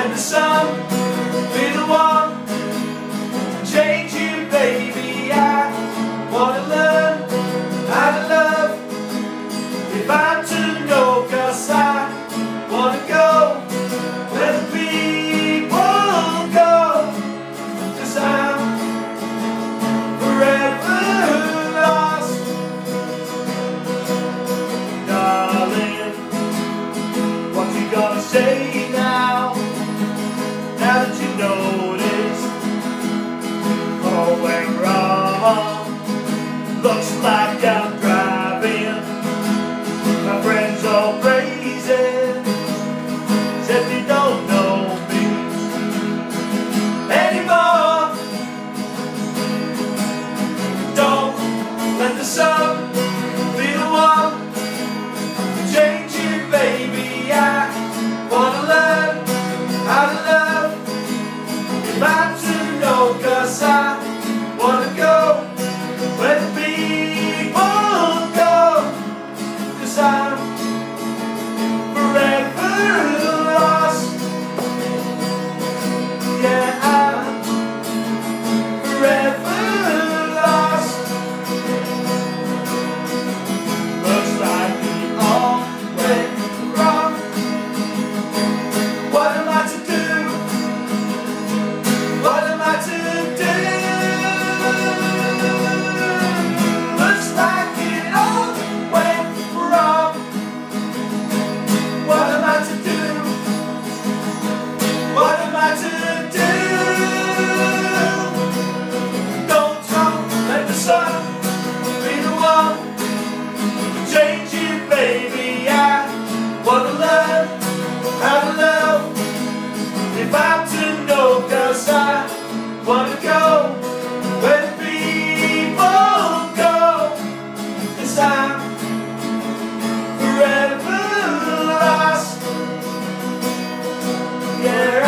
let the sun be the one to change you, baby. I wanna learn how to love if I'm to know, 'cause I wanna go where the people go, 'cause I'm forever lost. Darling, what you gonna say now? Now that you notice all went wrong. Looks like I'm driving my friends all crazy, said they don't know me anymore. Don't let the sun be the one to change you, baby. I wanna learn how to love if I'm to know, 'cause I wanna go where the people go, 'cause I'm forever lost. Yeah, I'm forever lost. Looks like we all went wrong. What am I to do? What am I to do? Looks like it all went wrong. What am I to do? What am I to do? Don't let the sun be the one to change you, baby. I wanna learn how to love if I'm to know, 'cause I wanna go where the people go, 'cause I'm forever lost. Yeah.